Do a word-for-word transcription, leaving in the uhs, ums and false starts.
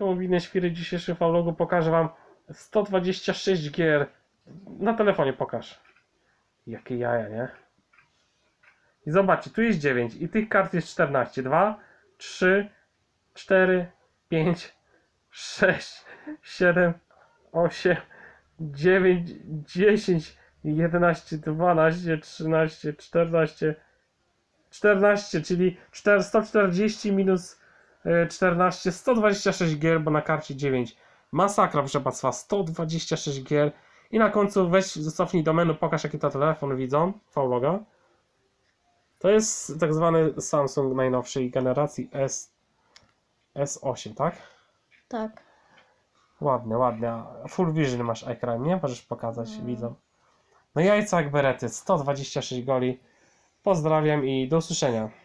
komobilne świry dzisiejszym vlogu pokażę wam sto dwadzieścia sześć gier. Na telefonie pokaż. Jakie jaja, nie? I zobaczcie, tu jest dziewięć i tych kart jest czternaście. dwa, trzy, cztery, pięć, sześć, siedem, osiem, dziewięć, dziesięć, jedenaście, dwanaście, trzynaście, czternaście, czternaście, czyli sto czterdzieści minus czternaście, sto dwadzieścia sześć gier, bo na karcie dziewięć. Masakra, proszę Państwa, sto dwadzieścia sześć gier. I na końcu weź, cofnij do menu, pokaż jaki to telefon widzą, vloga. To jest tak zwany Samsung najnowszej generacji S, S osiem, tak? Tak. Ładnie, ładnie. Full Vision masz ekran, nie? Możesz pokazać mm. widzom. No jajca jak berety, sto dwadzieścia sześć goli. Pozdrawiam i do usłyszenia.